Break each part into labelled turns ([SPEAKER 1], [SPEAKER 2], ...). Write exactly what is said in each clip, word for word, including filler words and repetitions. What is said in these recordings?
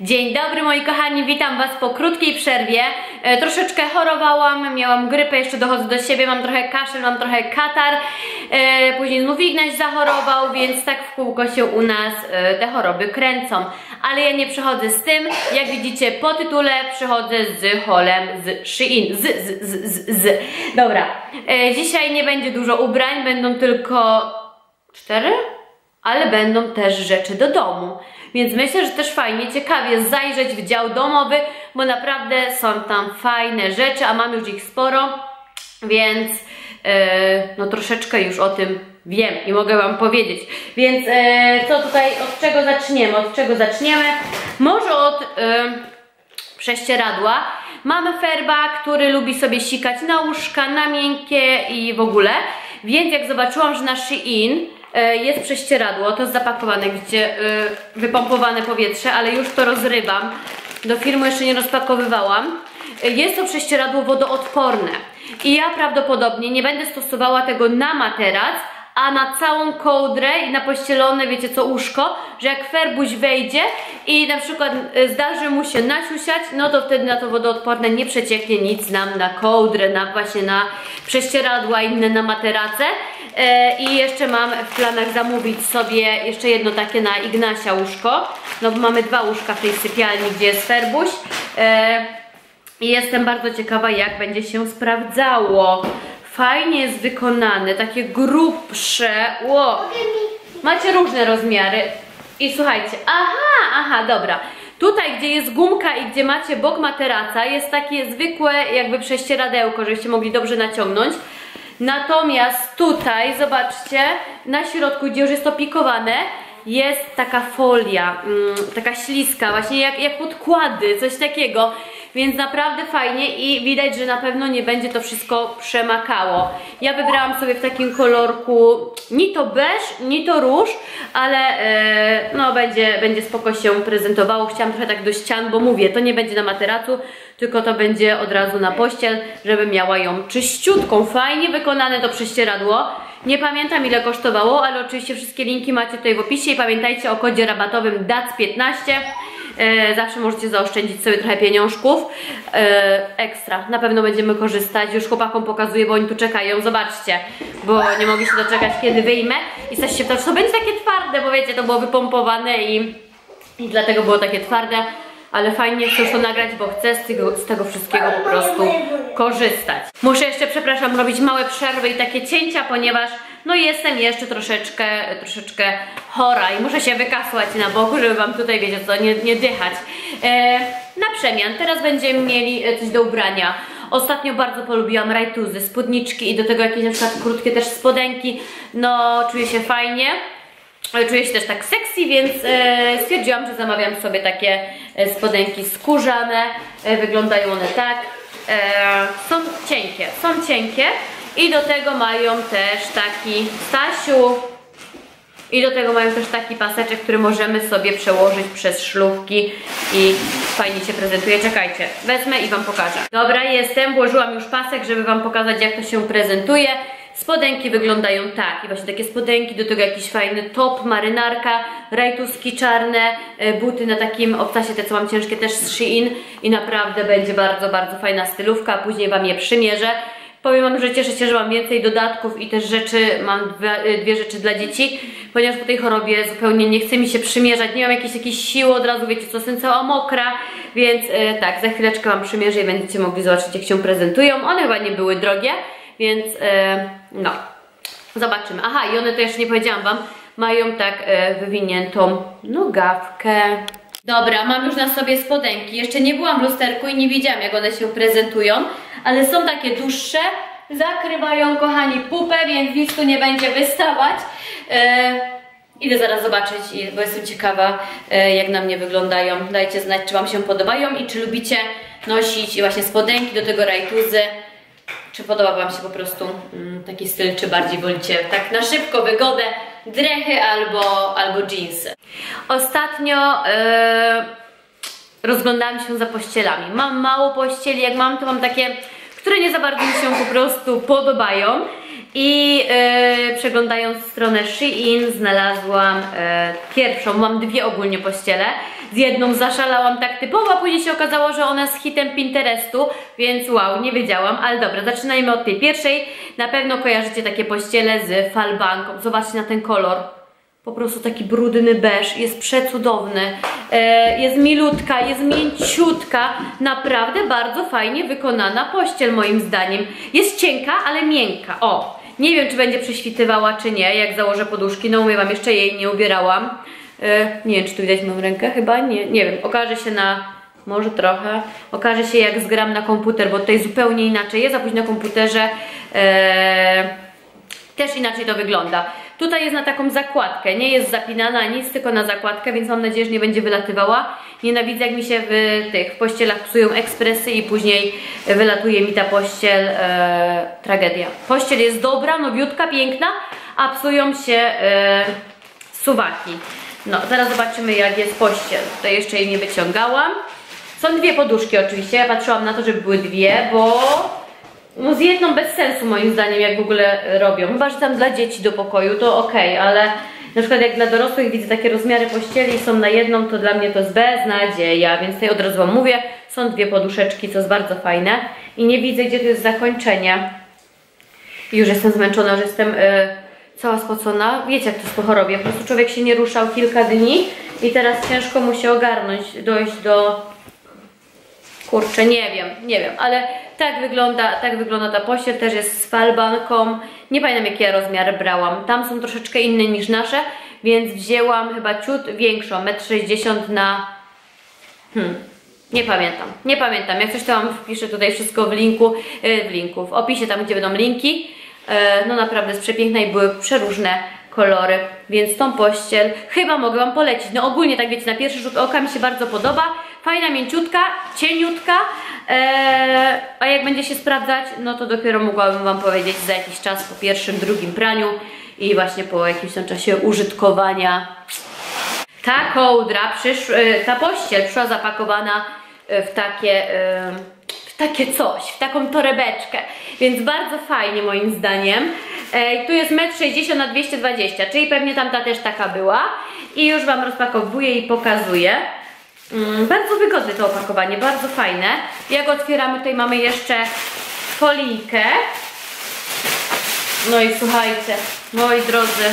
[SPEAKER 1] Dzień dobry moi kochani, witam was po krótkiej przerwie. e, Troszeczkę chorowałam, miałam grypę, jeszcze dochodzę do siebie, mam trochę kaszel, mam trochę katar. e, Później znów Ignaś zachorował, więc tak w kółko się u nas e, te choroby kręcą. Ale ja nie przychodzę z tym, jak widzicie po tytule przychodzę z holem z Shein. Z, z, z, z, z. Dobra, e, dzisiaj nie będzie dużo ubrań, będą tylko cztery? Ale będą też rzeczy do domu. Więc myślę, że też fajnie, ciekawie zajrzeć w dział domowy, bo naprawdę są tam fajne rzeczy, a mam już ich sporo, więc yy, no troszeczkę już o tym wiem i mogę wam powiedzieć. Więc yy, co tutaj, od czego zaczniemy? Od czego zaczniemy? Może od yy, prześcieradła. Mamy Ferba, który lubi sobie sikać na łóżka, na miękkie i w ogóle. Więc jak zobaczyłam, że na Shein jest prześcieradło, to jest zapakowane, widzicie, wypompowane powietrze, ale już to rozrywam. Do filmu jeszcze nie rozpakowywałam. Jest to prześcieradło wodoodporne i ja prawdopodobnie nie będę stosowała tego na materac, a na całą kołdrę i na pościelone, wiecie co, łóżko, że jak Ferbuś wejdzie i na przykład zdarzy mu się nasiusiać, no to wtedy na to wodoodporne nie przecieknie nic nam na kołdrę, na właśnie na prześcieradła, inne na materace. E, I jeszcze mam w planach zamówić sobie jeszcze jedno takie na Ignasia łóżko, no bo mamy dwa łóżka w tej sypialni, gdzie jest Ferbuś. E, I jestem bardzo ciekawa, jak będzie się sprawdzało. Fajnie jest wykonane, takie grubsze. Wow. Macie różne rozmiary. I słuchajcie, aha, aha, dobra. Tutaj, gdzie jest gumka i gdzie macie bok materaca, jest takie zwykłe jakby prześcieradełko, żebyście mogli dobrze naciągnąć. Natomiast tutaj, zobaczcie, na środku, gdzie już jest to pikowane, jest taka folia, mm, taka śliska, właśnie jak, jak podkłady, coś takiego. Więc naprawdę fajnie i widać, że na pewno nie będzie to wszystko przemakało. Ja wybrałam sobie w takim kolorku ni to beż, ni to róż, ale e, no będzie, będzie spoko się prezentowało. Chciałam trochę tak do ścian, bo mówię, to nie będzie na materacu, tylko to będzie od razu na pościel, żeby miała ją czyściutką. Fajnie wykonane to prześcieradło. Nie pamiętam ile kosztowało, ale oczywiście wszystkie linki macie tutaj w opisie i pamiętajcie o kodzie rabatowym D A C piętnaście. E, zawsze możecie zaoszczędzić sobie trochę pieniążków. E, ekstra, na pewno będziemy korzystać. Już chłopakom pokazuję, bo oni tu czekają, zobaczcie, bo nie mogę się doczekać, kiedy wyjmę. I coś się pytać, to będzie takie twarde, bo wiecie, to było wypompowane i, i dlatego było takie twarde. Ale fajnie chcę już to nagrać, bo chcę z tego, z tego wszystkiego po prostu korzystać. Muszę jeszcze, przepraszam, robić małe przerwy i takie cięcia, ponieważ no jestem jeszcze troszeczkę, troszeczkę chora i muszę się wykasłać na boku, żeby wam tutaj, wiecie co, nie, nie dychać. E, na przemian, teraz będziemy mieli coś do ubrania. Ostatnio bardzo polubiłam rajtuzy, spódniczki i do tego jakieś na przykład krótkie też spodenki. No, czuję się fajnie. Czuję się też tak sexy, więc e, stwierdziłam, że zamawiam sobie takie e, spodenki skórzane. E, wyglądają one tak. E, są cienkie, są cienkie i do tego mają też taki, Stasiu, i do tego mają też taki paseczek, który możemy sobie przełożyć przez szlufki i fajnie się prezentuje. Czekajcie, wezmę i wam pokażę. Dobra, jestem, włożyłam już pasek, żeby wam pokazać, jak to się prezentuje. Spodenki wyglądają tak i właśnie takie spodenki, do tego jakiś fajny top, marynarka, rajtuski czarne, buty na takim obcasie, te co mam ciężkie też z Shein i naprawdę będzie bardzo, bardzo fajna stylówka, później wam je przymierzę. Powiem wam, że cieszę się, że mam więcej dodatków i też rzeczy, mam dwie, dwie rzeczy dla dzieci, ponieważ po tej chorobie zupełnie nie chce mi się przymierzać, nie mam jakiejś, jakiejś siły, od razu wiecie co, jestem cała mokra, więc e, tak, za chwileczkę wam przymierzę i będziecie mogli zobaczyć, jak się prezentują. One chyba nie były drogie, więc e, no, zobaczymy. Aha, i one to jeszcze nie powiedziałam wam, mają tak e, wywiniętą nogawkę. Dobra, mam już na sobie spodenki. Jeszcze nie byłam w lusterku i nie widziałam, jak one się prezentują, ale są takie dłuższe, zakrywają, kochani, pupę, więc nic tu nie będzie wystawać. E, idę zaraz zobaczyć, bo jestem ciekawa, e, jak na mnie wyglądają. Dajcie znać, czy wam się podobają i czy lubicie nosić właśnie spodenki, do tego rajtuzy. Czy podoba wam się po prostu mm, taki styl, czy bardziej wolicie tak na szybko, wygodę, drechy albo, albo jeansy. Ostatnio yy, rozglądałam się za pościelami. Mam mało pościeli, jak mam, to mam takie, które nie za bardzo mi się po prostu podobają. I yy, przeglądając stronę Shein znalazłam yy, pierwszą, mam dwie ogólnie pościele. z jedną zaszalałam tak typowo, a później się okazało, że ona jest hitem Pinterestu, więc wow, nie wiedziałam, ale dobra, zaczynajmy od tej pierwszej. Na pewno kojarzycie takie pościele z falbanką. Zobaczcie na ten kolor. Po prostu taki brudny beż, jest przecudowny, e, jest milutka, jest mięciutka, naprawdę bardzo fajnie wykonana pościel moim zdaniem. Jest cienka, ale miękka, o, nie wiem czy będzie prześwitywała czy nie, jak założę poduszki, no umywam, jeszcze jej nie ubierałam, e, nie wiem czy tu widać moją rękę, chyba nie, nie wiem, okaże się na, może trochę, okaże się jak zgram na komputer, bo tutaj zupełnie inaczej jest, a później na komputerze e, też inaczej to wygląda. Tutaj jest na taką zakładkę, nie jest zapinana nic, tylko na zakładkę, więc mam nadzieję, że nie będzie wylatywała. Nienawidzę jak mi się w tych w pościelach psują ekspresy i później wylatuje mi ta pościel, e, tragedia. Pościel jest dobra, nowiutka, piękna, a psują się e, suwaki. No, zaraz zobaczymy jak jest pościel. Tutaj jeszcze jej nie wyciągałam. Są dwie poduszki oczywiście, ja patrzyłam na to, żeby były dwie, bo no z jedną bez sensu moim zdaniem, jak w ogóle robią. Chyba, że tam dla dzieci do pokoju, to okej, okay, ale na przykład jak dla dorosłych widzę takie rozmiary pościeli i są na jedną, to dla mnie to jest beznadzieja, więc tutaj od razu wam mówię, są dwie poduszeczki, co jest bardzo fajne i nie widzę, gdzie to jest zakończenie. I już jestem zmęczona, że jestem yy, cała spocona. Wiecie jak to jest po chorobie, po prostu człowiek się nie ruszał kilka dni i teraz ciężko mu się ogarnąć, dojść do... Kurczę, nie wiem, nie wiem, ale tak wygląda, tak wygląda ta pościel, też jest z falbanką. Nie pamiętam jaki ja rozmiar brałam, tam są troszeczkę inne niż nasze, więc wzięłam chyba ciut większą, metr sześćdziesiąt na... Hmm, nie pamiętam, nie pamiętam, jak coś to wam wpiszę tutaj wszystko w linku, w linku, w opisie tam gdzie będą linki. No naprawdę jest przepiękna i były przeróżne kolory, więc tą pościel chyba mogę wam polecić. No ogólnie tak wiecie, na pierwszy rzut oka mi się bardzo podoba. Fajna, mięciutka, cieniutka, eee, a jak będzie się sprawdzać, no to dopiero mogłabym wam powiedzieć za jakiś czas po pierwszym, drugim praniu i właśnie po jakimś tam czasie użytkowania. Ta kołdra, przysz, ta pościel przyszła zapakowana w takie, w takie coś, w taką torebeczkę, więc bardzo fajnie moim zdaniem. E, tu jest metr sześćdziesiąt na dwieście dwadzieścia, czyli pewnie tamta też taka była i już wam rozpakowuję i pokazuję. Mm, bardzo wygodne to opakowanie, bardzo fajne. Jak otwieramy, tutaj mamy jeszcze folijkę. No i słuchajcie, moi drodzy,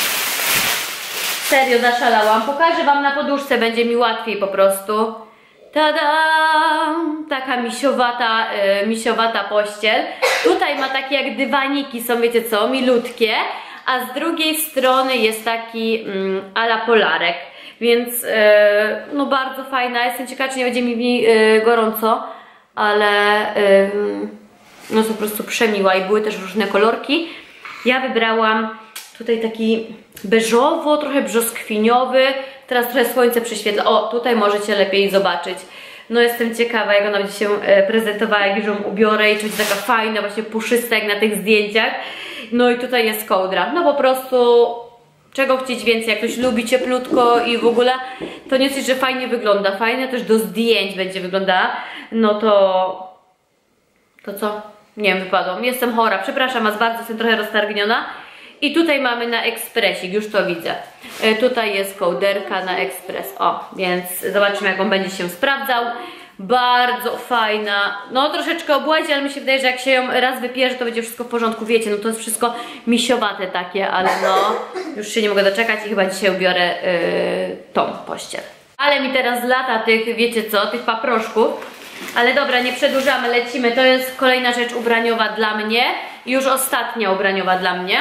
[SPEAKER 1] serio zaszalałam. Pokażę wam na poduszce, będzie mi łatwiej po prostu. Tada! Taka misiowata, yy, misiowata pościel. Tutaj ma takie jak dywaniki, są wiecie co, milutkie. A z drugiej strony jest taki yy, ala polarek. Więc yy, no bardzo fajna, jestem ciekawa czy nie będzie mi w niej yy, gorąco, ale yy, no jest po prostu przemiła i były też różne kolorki. Ja wybrałam tutaj taki beżowo, trochę brzoskwiniowy, teraz trochę słońce prześwietla, o tutaj możecie lepiej zobaczyć. No jestem ciekawa jak ona będzie się prezentowała, jak już ją ubiorę i czy będzie taka fajna, właśnie puszysta jak na tych zdjęciach. No i tutaj jest kołdra, no po prostu... Czego chcieć więcej, jak ktoś lubi cieplutko i w ogóle, to nie coś, że fajnie wygląda, fajnie też do zdjęć będzie wyglądała, no to... To co? Nie wiem, wypadłam. Jestem chora, przepraszam was bardzo, jestem trochę roztargniona. I tutaj mamy na ekspresik, już to widzę. E, tutaj jest kołderka na ekspres, o, więc zobaczymy jak on będzie się sprawdzał. Bardzo fajna, no troszeczkę obłazi, ale mi się wydaje, że jak się ją raz wypierze, to będzie wszystko w porządku, wiecie, no to jest wszystko misiowate takie, ale no, już się nie mogę doczekać i chyba dzisiaj ubiorę yy, tą pościel. Ale mi teraz lata tych, wiecie co, tych paproszków, ale dobra, nie przedłużamy, lecimy, to jest kolejna rzecz ubraniowa dla mnie, już ostatnia ubraniowa dla mnie.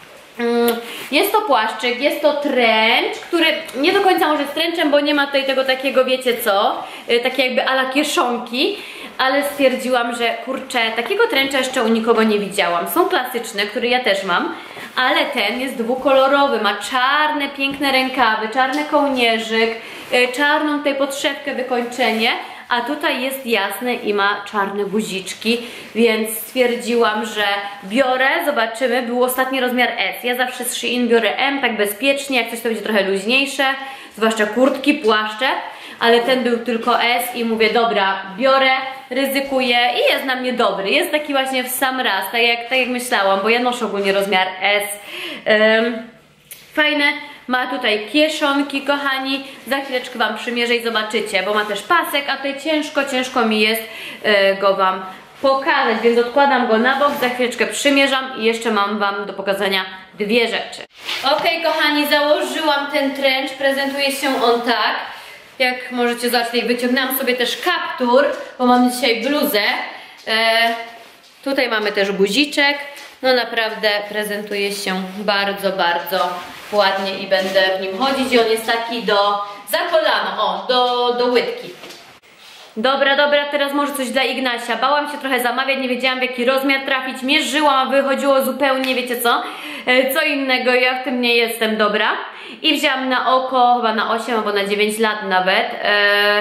[SPEAKER 1] Jest to płaszczyk, jest to trench, który nie do końca może jest trenchem, bo nie ma tutaj tego takiego, wiecie co, takie jakby ala kieszonki, ale stwierdziłam, że kurczę, takiego trencha jeszcze u nikogo nie widziałam. Są klasyczne, które ja też mam, ale ten jest dwukolorowy, ma czarne, piękne rękawy, czarny kołnierzyk, czarną tutaj podszewkę, wykończenie, a tutaj jest jasny i ma czarne guziczki, więc stwierdziłam, że biorę, zobaczymy, był ostatni rozmiar S. Ja zawsze z Shein biorę M, tak bezpiecznie, jak coś to będzie trochę luźniejsze, zwłaszcza kurtki, płaszcze, ale ten był tylko S i mówię, dobra, biorę, ryzykuję i jest na mnie dobry, jest taki właśnie w sam raz, tak jak, tak jak myślałam, bo ja noszę ogólnie rozmiar S. Um, fajne, Ma tutaj kieszonki, kochani. Za chwileczkę wam przymierzę i zobaczycie, bo ma też pasek, a tutaj ciężko, ciężko mi jest yy, go wam pokazać, więc odkładam go na bok, za chwileczkę przymierzam i jeszcze mam wam do pokazania dwie rzeczy. Ok, kochani, założyłam ten trench, prezentuje się on tak. Jak możecie zobaczyć, wyciągnęłam sobie też kaptur, bo mam dzisiaj bluzę. E, tutaj mamy też guziczek. No naprawdę prezentuje się bardzo, bardzo ładnie i będę w nim chodzić. I on jest taki do, za kolano, o, do, do łydki. Dobra, dobra, teraz może coś dla Ignasia. Bałam się trochę zamawiać, nie wiedziałam w jaki rozmiar trafić. Mierzyłam, a wychodziło zupełnie, wiecie co? E, co innego, ja w tym nie jestem dobra. I wzięłam na oko, chyba na osiem albo na dziewięć lat nawet, e,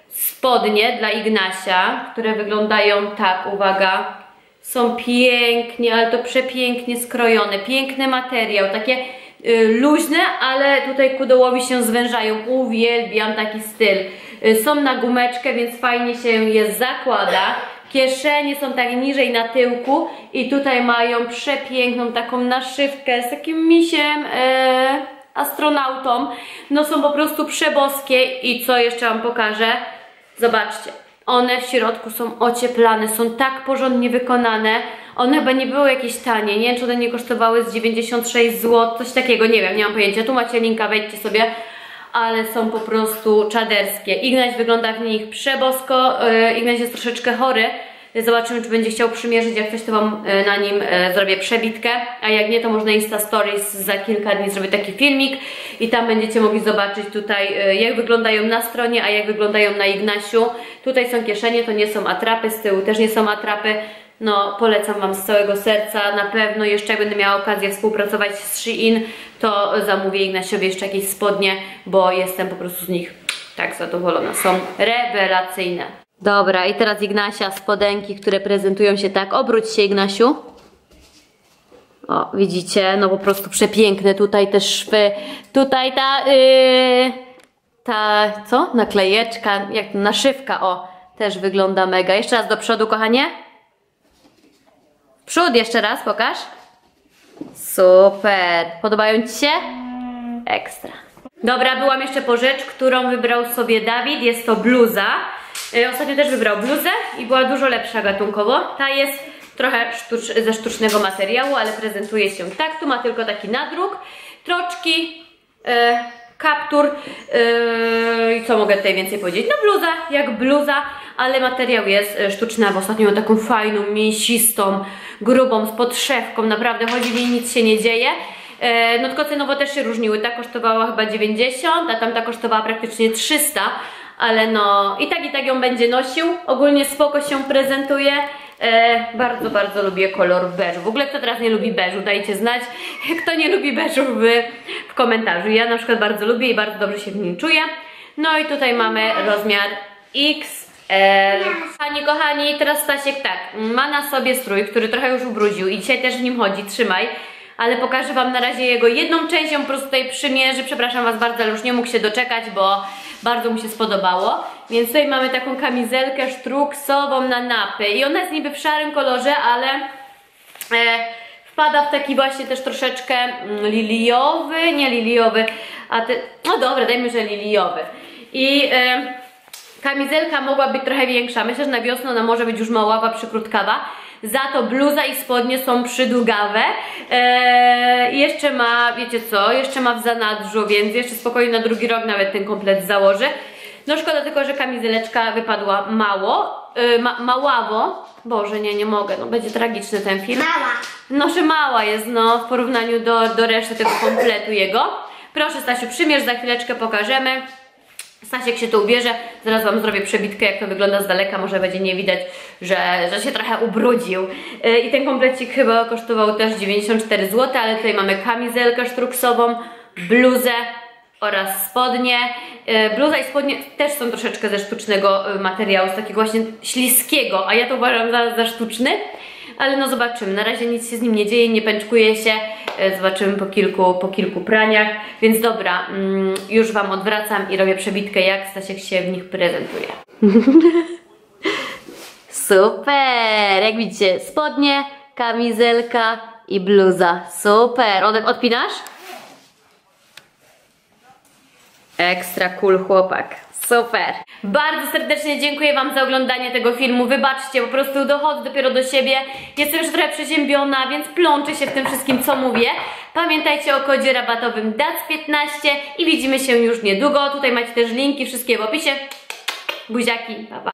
[SPEAKER 1] spodnie dla Ignasia, które wyglądają tak, uwaga, są pięknie, ale to przepięknie skrojone, piękny materiał, takie y, luźne, ale tutaj ku dołowi się zwężają, uwielbiam taki styl. Y, są na gumeczkę, więc fajnie się je zakłada. Kieszenie są tak niżej na tyłku i tutaj mają przepiękną taką naszywkę z takim misiem, e, astronautą. No są po prostu przeboskie i co jeszcze wam pokażę? Zobaczcie, one w środku są ocieplane, są tak porządnie wykonane. One chyba nie były jakieś tanie, nie wiem czy one nie kosztowały z dziewięćdziesiąt sześć złotych, coś takiego, nie wiem, nie mam pojęcia. Tu macie linka, wejdźcie sobie, ale są po prostu czaderskie. Ignaś wygląda w nich przebosko, yy, Ignaś jest troszeczkę chory. Zobaczymy, czy będzie chciał przymierzyć, jak coś to wam na nim zrobię przebitkę, a jak nie, to można Insta Stories za kilka dni zrobię taki filmik i tam będziecie mogli zobaczyć tutaj, jak wyglądają na stronie, a jak wyglądają na Ignasiu. Tutaj są kieszenie, to nie są atrapy, z tyłu też nie są atrapy. No, polecam wam z całego serca, na pewno jeszcze jak będę miała okazję współpracować z Shein, to zamówię Ignasiowi jeszcze jakieś spodnie, bo jestem po prostu z nich tak zadowolona, są rewelacyjne. Dobra, i teraz Ignasia spodenki, które prezentują się tak. Obróć się, Ignasiu. O, widzicie? No po prostu przepiękne. Tutaj te szwy. Tutaj ta... Yy, ta... co? Naklejeczka, jak naszywka, o. Też wygląda mega. Jeszcze raz do przodu, kochanie. W przód jeszcze raz, pokaż. Super. Podobają ci się? Ekstra. Dobra, byłam jeszcze po rzecz, którą wybrał sobie Dawid. Jest to bluza. Ostatnio też wybrał bluzę i była dużo lepsza gatunkowo. Ta jest trochę sztucz, ze sztucznego materiału, ale prezentuje się tak. Tu ma tylko taki nadruk, troczki, e, kaptur e, i co mogę tutaj więcej powiedzieć? No bluza, jak bluza, ale materiał jest sztuczny. Ostatnio ma taką fajną, mięsistą, grubą, z podszewką. Naprawdę chodzi w niej, nic się nie dzieje. E, no tylko cenowo też się różniły. Ta kosztowała chyba dziewięćdziesiąt, a tamta kosztowała praktycznie trzysta. Ale no i tak i tak ją będzie nosił. Ogólnie spoko się prezentuje. E, bardzo, bardzo lubię kolor beżu. W ogóle kto teraz nie lubi beżu, dajcie znać. Kto nie lubi beżu w, w komentarzu. Ja na przykład bardzo lubię i bardzo dobrze się w nim czuję. No i tutaj mamy rozmiar X L. Kochani, kochani, teraz Stasiek tak, ma na sobie strój, który trochę już ubrudził i dzisiaj też w nim chodzi, trzymaj. Ale pokażę wam na razie jego jedną część, ją po prostu tutaj przymierzy. Przepraszam was bardzo, ale już nie mógł się doczekać, bo bardzo mu się spodobało. Więc tutaj mamy taką kamizelkę sztruksową na napy i ona jest niby w szarym kolorze, ale e, wpada w taki właśnie też troszeczkę liliowy, nie liliowy, a te, no dobra, dajmy, że liliowy. I e, kamizelka mogła być trochę większa, myślę, że na wiosnę ona może być już maława, przykrótkawa. Za to bluza i spodnie są przydługawe. Eee, jeszcze ma, wiecie co, jeszcze ma w zanadrzu, więc jeszcze spokojnie na drugi rok nawet ten komplet założy. No szkoda tylko, że kamizeleczka wypadła mało, yy, ma, maławo. Boże, nie, nie mogę, no będzie tragiczny ten film.
[SPEAKER 2] Mała.
[SPEAKER 1] No, że mała jest, no, w porównaniu do, do reszty tego kompletu jego. Proszę, Stasiu, przymierz, za chwileczkę pokażemy. Stasiek się tu ubierze, zaraz wam zrobię przebitkę, jak to wygląda z daleka, może będzie nie widać, że, że się trochę ubrudził. Yy, I ten komplecik chyba kosztował też dziewięćdziesiąt cztery złote, ale tutaj mamy kamizelkę sztruksową, bluzę oraz spodnie. Yy, bluza i spodnie też są troszeczkę ze sztucznego materiału, z takiego właśnie śliskiego, a ja to uważam za, za sztuczny. Ale no zobaczymy, na razie nic się z nim nie dzieje, nie pęczkuje się, zobaczymy po kilku, po kilku praniach, więc dobra, już wam odwracam i robię przebitkę, jak Stasiek się w nich prezentuje. Super, jak widzicie, spodnie, kamizelka i bluza, super. Odpinasz? Ekstra cool chłopak. Super. Bardzo serdecznie dziękuję Wam za oglądanie tego filmu. Wybaczcie, po prostu dochodzę dopiero do siebie. Jestem już trochę przeziębiona, więc plączę się w tym wszystkim, co mówię. Pamiętajcie o kodzie rabatowym D A C piętnaście i widzimy się już niedługo. Tutaj macie też linki, wszystkie w opisie. Buziaki, pa pa.